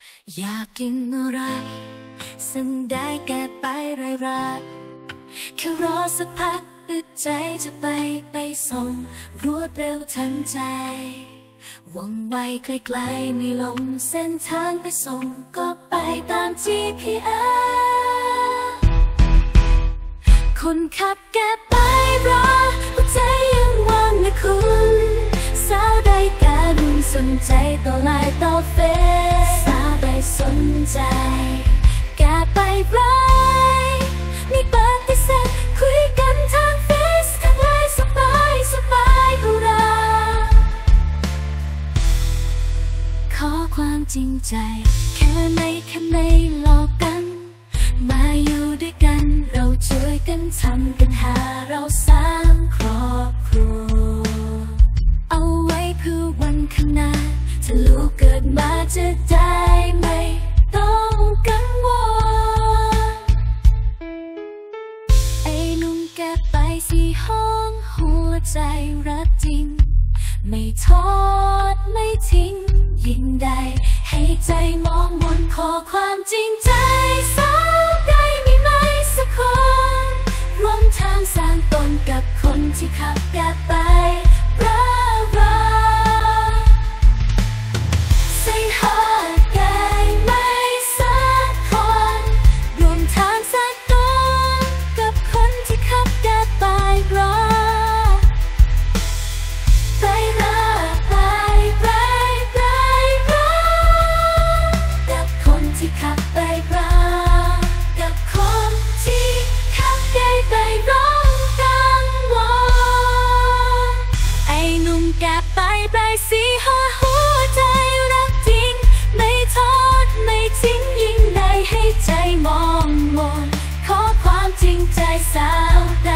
อยากกินอะไรสั่งได้แก่ไปไรแค่รอสักพักอึดใจจะไปส่งรวดเร็วทันใจว่องไวไกลๆไม่ลงเส้นทางไปส่งก็ไปตาม GPS คนขับแกไปรอหัวใจยังว่างนะคุณสาวใดการุณสนใจต่อไลน์ต่อเฟซสาวใดสนใจแกไปไรไม่ปฏิเสธคุยกันทางเฟซทางไลน์สบายของเราขอความจริงใจแค่ไม่หลอกกันมาอยู่ด้วยกันเราช่วยกันทำกันหาเราสร้างครอบครัวเอาไว้เพื่อวันข้างหน้าถ้าลูกเกิดมาจะได้ไม่ต้องกังวลไอ้หนุ่มแกไปสิห้องหัวใจรักจริงไม่ทอดไม่ทิ้งยิ่งได้ให้ใจมองมนขอความจริงใจสาวได้มีไหมสักคนร่วมทางสร้างตนกับคนที่ขับแกไปรักSay hiได้ไหมสักคนร่วมทางสร้างตนกับคนที่ขับแกไปรักไปรักกับคนที่ขับไปรักกับคนที่ขับแกไปร้องกังวลไอ้หนุ่มแกไปสิหัวใจรักจริงไม่ทอดไม่ทิ้งยิ่งได้ให้ใจมองมนขอความจริงใจสาว